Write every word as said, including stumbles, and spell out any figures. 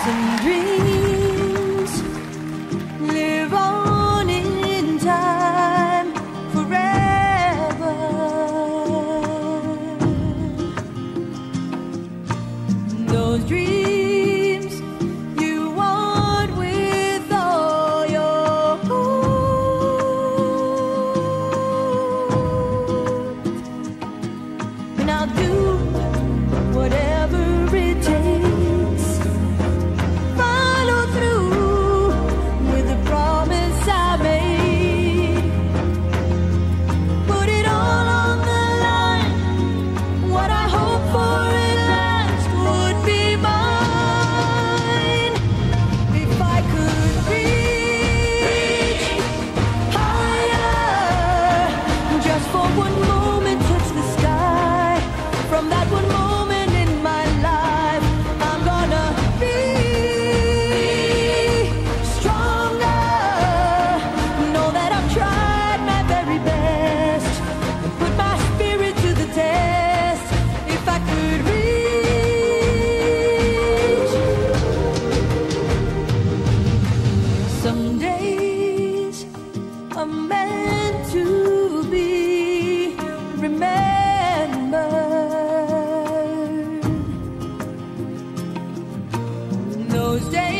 Some dreams live on in time forever. Those dreams you want with all your heart, and I'll do whatever it takes. Follow through with the promise I made. Put it all on the line. What I hope for at last would be mine. If I could reach higher, just for one moment, touch the sky. From that one moment in my life, I'm gonna be stronger. Know that I've tried my very best and put my spirit to the test. If I could reach, some days are meant to be remembered. Those days